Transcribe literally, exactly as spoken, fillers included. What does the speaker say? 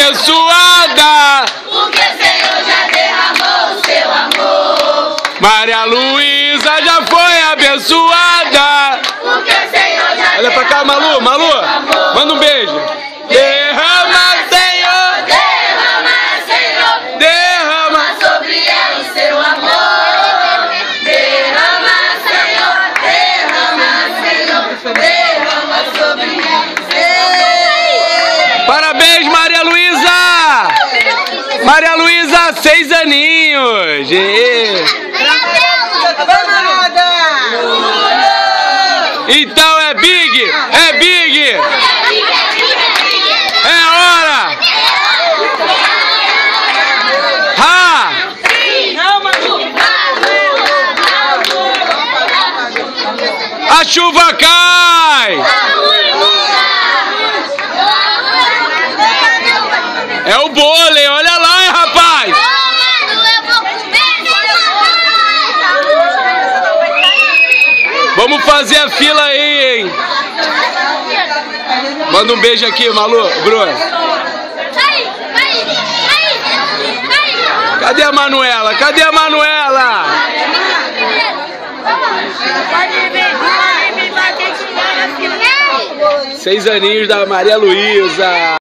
abençoada, porque o Senhor já derramou seu amor. Maria Luísa já foi abençoada, Porque o Senhor já olha pra cá, Malu, Malu, manda um beijo. Derrama, Senhor, derrama, Senhor, derrama. sobre ela o seu amor. Derrama, Senhor, derrama, Senhor, derrama sobre ela o seu amor. Parabéns, Maria Luísa! Maria Luísa, seis aninhos! E... Então é big! É big! É hora! Ha! A chuva cai! É o bolo, olha lá, hein, rapaz! Vamos fazer a fila aí, hein? Manda um beijo aqui, Malu, Bruno. Cadê a Manuela? Cadê a Manuela? Seis aninhos da Maria Luísa.